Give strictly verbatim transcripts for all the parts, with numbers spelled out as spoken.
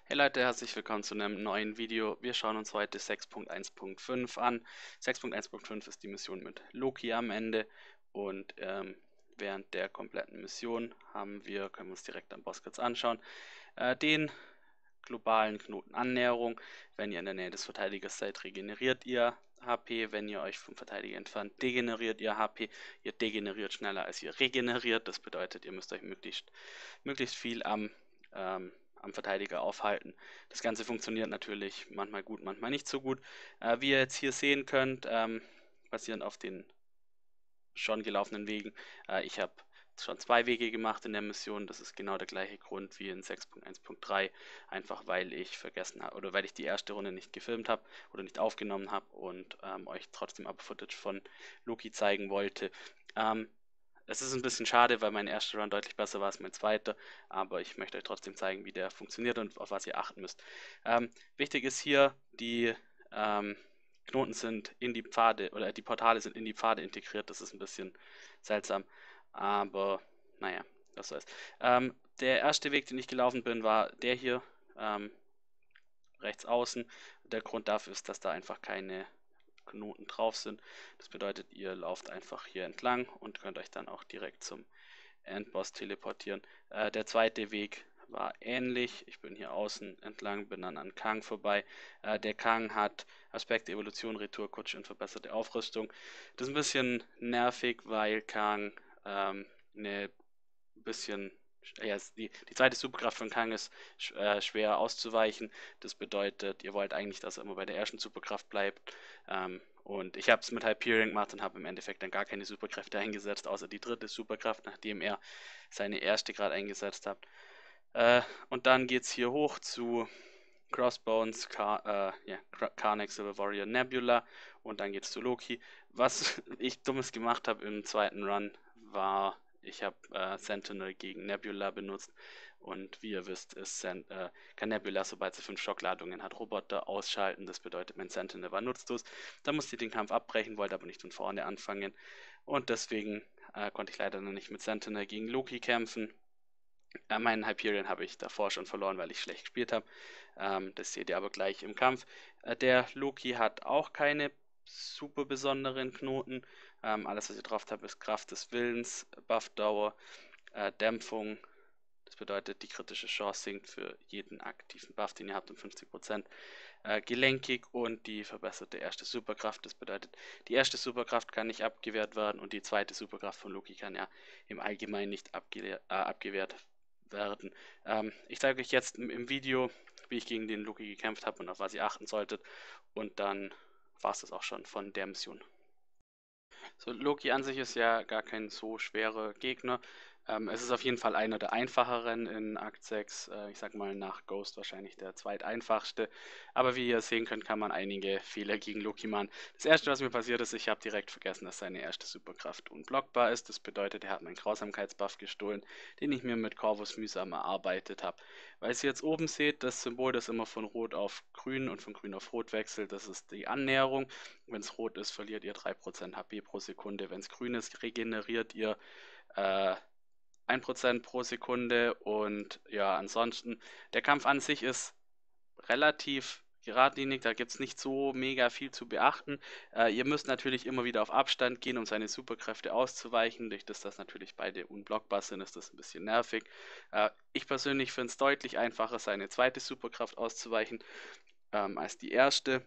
Hey Leute, herzlich willkommen zu einem neuen Video. Wir schauen uns heute sechs Punkt eins Punkt fünf an. sechs Punkt eins Punkt fünf ist die Mission mit Loki am Ende und ähm, während der kompletten Mission haben wir, können wir uns direkt am Boss kurz anschauen, äh, den globalen Knoten Annäherung. Wenn ihr in der Nähe des Verteidigers seid, regeneriert ihr H P. Wenn ihr euch vom Verteidiger entfernt, degeneriert ihr H P. Ihr degeneriert schneller als ihr regeneriert. Das bedeutet, ihr müsst euch möglichst, möglichst viel am ähm, am Verteidiger aufhalten. Das Ganze funktioniert natürlich manchmal gut, manchmal nicht so gut. Äh, wie ihr jetzt hier sehen könnt, ähm, basierend auf den schon gelaufenen Wegen, äh, ich habe schon zwei Wege gemacht in der Mission. Das ist genau der gleiche Grund wie in sechs Punkt eins Punkt drei, einfach weil ich vergessen habe oder weil ich die erste Runde nicht gefilmt habe oder nicht aufgenommen habe und ähm, euch trotzdem aber Footage von Loki zeigen wollte. Ähm, es ist ein bisschen schade, weil mein erster Run deutlich besser war als mein zweiter, aber ich möchte euch trotzdem zeigen, wie der funktioniert und auf was ihr achten müsst. Ähm, wichtig ist hier, die ähm, Knoten sind in die Pfade oder die Portale sind in die Pfade integriert. Das ist ein bisschen seltsam, aber naja, was soll's. Ähm, der erste Weg, den ich gelaufen bin, war der hier, ähm, rechts außen. Der Grund dafür ist, dass da einfach keine Knoten drauf sind. Das bedeutet, ihr lauft einfach hier entlang und könnt euch dann auch direkt zum Endboss teleportieren. Äh, der zweite Weg war ähnlich. Ich bin hier außen entlang, bin dann an Kang vorbei. Äh, der Kang hat Aspekte Evolution, Retourkutsche und verbesserte Aufrüstung. Das ist ein bisschen nervig, weil Kang ähm, eine bisschen. Ja, die, die zweite Superkraft von Kang ist äh, schwer auszuweichen. Das bedeutet, ihr wollt eigentlich, dass er immer bei der ersten Superkraft bleibt. Ähm, und ich habe es mit Hyperion gemacht und habe im Endeffekt dann gar keine Superkräfte eingesetzt, außer die dritte Superkraft, nachdem er seine erste gerade eingesetzt hat. Äh, und dann geht es hier hoch zu Crossbones, Car äh, ja, Karnak, Silver Warrior, Nebula und dann geht es zu Loki. Was ich Dummes gemacht habe im zweiten Run war, ich habe äh, Sentinel gegen Nebula benutzt und wie ihr wisst, ist Sen äh, kann Nebula, sobald sie fünf Schockladungen hat, Roboter ausschalten. Das bedeutet, mein Sentinel war nutzlos. Da musste ich den Kampf abbrechen, wollte aber nicht von vorne anfangen und deswegen äh, konnte ich leider noch nicht mit Sentinel gegen Loki kämpfen. Äh, meinen Hyperion habe ich davor schon verloren, weil ich schlecht gespielt habe. Ähm, das seht ihr aber gleich im Kampf. Äh, der Loki hat auch keine super besonderen Knoten. Ähm, alles, was ihr drauf habt, ist Kraft des Willens, Buffdauer, äh, Dämpfung. Das bedeutet, die kritische Chance sinkt für jeden aktiven Buff, den ihr habt, um fünfzig Prozent. Äh, gelenkig und die verbesserte erste Superkraft. Das bedeutet, die erste Superkraft kann nicht abgewehrt werden und die zweite Superkraft von Loki kann ja im Allgemeinen nicht abge äh, abgewehrt werden. Ähm, ich zeige euch jetzt im, im Video, wie ich gegen den Loki gekämpft habe und auf was ihr achten solltet. Und dann war es das auch schon von der Mission. So, Loki an sich ist ja gar kein so schwerer Gegner. Ähm, es ist auf jeden Fall einer der einfacheren in Akt sechs. Äh, ich sag mal nach Ghost wahrscheinlich der zweiteinfachste. Aber wie ihr sehen könnt, kann man einige Fehler gegen Loki machen. Das erste, was mir passiert ist, ich habe direkt vergessen, dass seine erste Superkraft unblockbar ist. Das bedeutet, er hat meinen Grausamkeitsbuff gestohlen, den ich mir mit Corvus mühsam erarbeitet habe. Weil ihr jetzt oben seht, das Symbol, das immer von Rot auf Grün und von Grün auf Rot wechselt, das ist die Annäherung. Wenn es rot ist, verliert ihr drei Prozent H P pro Sekunde. Wenn es grün ist, regeneriert ihr äh, ein Prozent pro Sekunde. Und ja, ansonsten, der Kampf an sich ist relativ geradlinig, da gibt es nicht so mega viel zu beachten. Äh, ihr müsst natürlich immer wieder auf Abstand gehen, um seine Superkräfte auszuweichen. Durch das, dass natürlich beide unblockbar sind, ist das ein bisschen nervig. Äh, ich persönlich finde es deutlich einfacher, seine zweite Superkraft auszuweichen ähm, als die erste.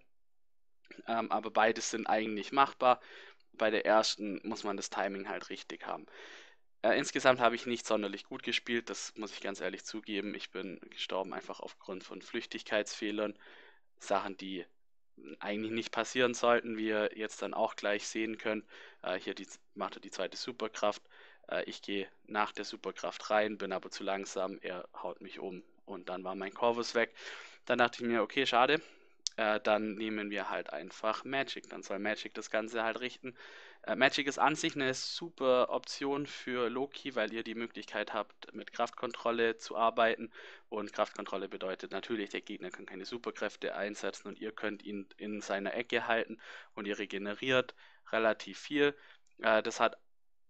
Ähm, aber beides sind eigentlich machbar. Bei der ersten muss man das Timing halt richtig haben. Äh, insgesamt habe ich nicht sonderlich gut gespielt, das muss ich ganz ehrlich zugeben. Ich bin gestorben einfach aufgrund von Flüchtigkeitsfehlern. Sachen, die eigentlich nicht passieren sollten, wie ihr jetzt dann auch gleich sehen könnt. Äh, hier die, macht er die zweite Superkraft. Äh, ich gehe nach der Superkraft rein, bin aber zu langsam. Er haut mich um und dann war mein Corvus weg. Dann dachte ich mir, okay, schade. Äh, dann nehmen wir halt einfach Magic. Dann soll Magic das Ganze halt richten. Äh, Magic ist an sich eine super Option für Loki, weil ihr die Möglichkeit habt, mit Kraftkontrolle zu arbeiten. Und Kraftkontrolle bedeutet natürlich, der Gegner kann keine Superkräfte einsetzen und ihr könnt ihn in seiner Ecke halten und ihr regeneriert relativ viel. Äh, das hat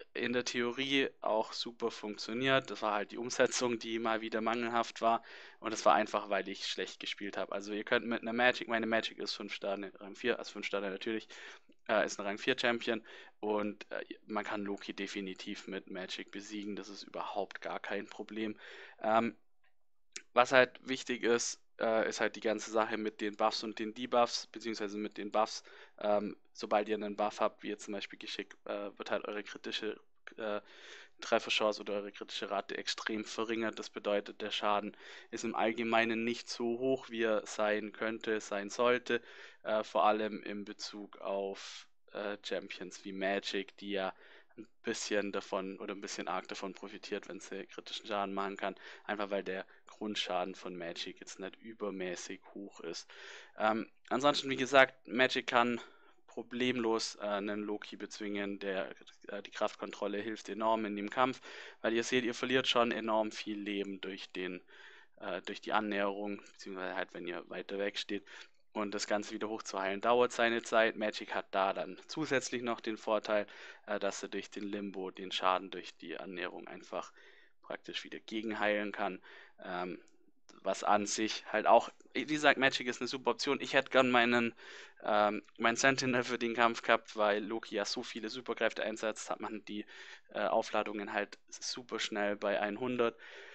in der Theorie auch super funktioniert. Das war halt die Umsetzung, die mal wieder mangelhaft war. Und das war einfach, weil ich schlecht gespielt habe. Also ihr könnt mit einer Magic, meine Magic ist fünf Sterne, Rang vier, also fünf Sterne natürlich, äh, ist ein Rang vier Champion. Und äh, man kann Loki definitiv mit Magic besiegen. Das ist überhaupt gar kein Problem. Ähm, was halt wichtig ist, äh, ist halt die ganze Sache mit den Buffs und den Debuffs, beziehungsweise mit den Buffs. Ähm, sobald ihr einen Buff habt, wie jetzt zum Beispiel Geschick, äh, wird halt eure kritische äh, Trefferchance oder eure kritische Rate extrem verringert. Das bedeutet, der Schaden ist im Allgemeinen nicht so hoch, wie er sein könnte, sein sollte. Äh, vor allem in Bezug auf äh, Champions wie Magic, die ja ein bisschen davon oder ein bisschen arg davon profitiert, wenn sie kritischen Schaden machen kann. Einfach weil der Grundschaden von Magic jetzt nicht übermäßig hoch ist. Ähm, ansonsten, wie gesagt, Magic kann problemlos äh, einen Loki bezwingen. Der, äh, die Kraftkontrolle hilft enorm in dem Kampf, weil ihr seht, ihr verliert schon enorm viel Leben durch den, äh, durch die Annäherung, beziehungsweise halt, wenn ihr weiter weg steht. Und das Ganze wieder hochzuheilen dauert seine Zeit. Magic hat da dann zusätzlich noch den Vorteil, äh, dass er durch den Limbo den Schaden durch die Annäherung einfach praktisch wieder gegenheilen kann. Ähm, was an sich halt auch, wie gesagt, Magic ist eine super Option. Ich hätte gern meinen, ähm, meinen Sentinel für den Kampf gehabt, weil Loki ja so viele Superkräfte einsetzt, hat man die äh, Aufladungen halt super schnell bei hundert.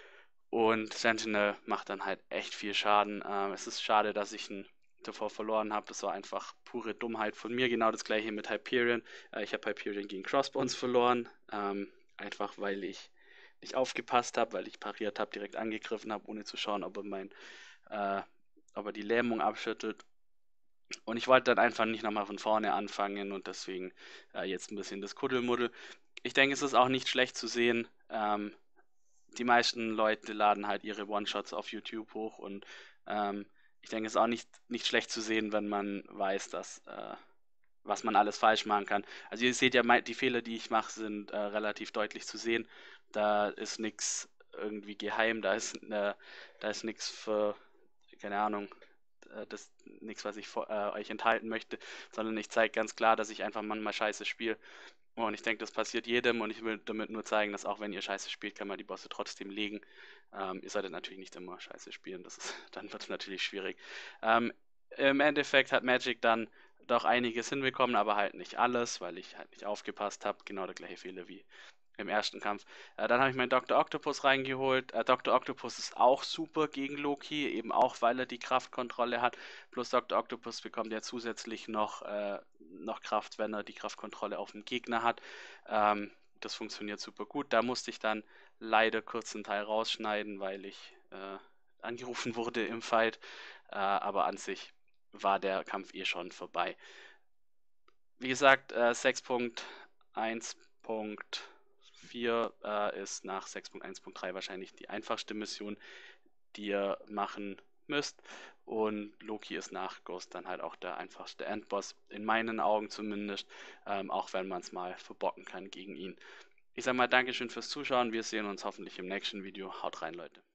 Und Sentinel macht dann halt echt viel Schaden. Ähm, es ist schade, dass ich ihn davor verloren habe. Das war einfach pure Dummheit von mir. Genau das gleiche mit Hyperion. Äh, ich habe Hyperion gegen Crossbones verloren. Ähm, einfach weil ich nicht aufgepasst habe, weil ich pariert habe, direkt angegriffen habe, ohne zu schauen, ob er mein, äh, ob er die Lähmung abschüttelt. Und ich wollte dann einfach nicht nochmal von vorne anfangen und deswegen äh, jetzt ein bisschen das Kuddelmuddel. Ich denke, es ist auch nicht schlecht zu sehen. Ähm, die meisten Leute laden halt ihre One-Shots auf YouTube hoch und ähm, ich denke, es ist auch nicht, nicht schlecht zu sehen, wenn man weiß, dass äh, was man alles falsch machen kann. Also ihr seht ja, die Fehler, die ich mache, sind äh, relativ deutlich zu sehen. Da ist nichts irgendwie geheim, da ist, äh, da ist nichts für, keine Ahnung, äh, das nichts, was ich vor, äh, euch enthalten möchte, sondern ich zeige ganz klar, dass ich einfach manchmal scheiße spiele. Und ich denke, das passiert jedem und ich will damit nur zeigen, dass auch wenn ihr scheiße spielt, kann man die Bosse trotzdem legen. Ähm, ihr solltet natürlich nicht immer scheiße spielen, das ist, dann wird es natürlich schwierig. Ähm, Im Endeffekt hat Magic dann doch einiges hinbekommen, aber halt nicht alles, weil ich halt nicht aufgepasst habe. Genau der gleiche Fehler wie im ersten Kampf. Äh, dann habe ich meinen Doktor Octopus reingeholt. Äh, Doktor Octopus ist auch super gegen Loki, eben auch, weil er die Kraftkontrolle hat. Plus Doktor Octopus bekommt ja zusätzlich noch, äh, noch Kraft, wenn er die Kraftkontrolle auf dem Gegner hat. Ähm, das funktioniert super gut. Da musste ich dann leider kurz einen Teil rausschneiden, weil ich äh, angerufen wurde im Fight. Äh, aber an sich war der Kampf eh schon vorbei. Wie gesagt, äh, sechs Punkt eins Punkt vier äh, ist nach sechs Punkt eins Punkt drei wahrscheinlich die einfachste Mission, die ihr machen müsst. Und Loki ist nach Ghost dann halt auch der einfachste Endboss, in meinen Augen zumindest, ähm, auch wenn man es mal verbocken kann gegen ihn. Ich sag mal Dankeschön fürs Zuschauen, wir sehen uns hoffentlich im nächsten Video. Haut rein, Leute.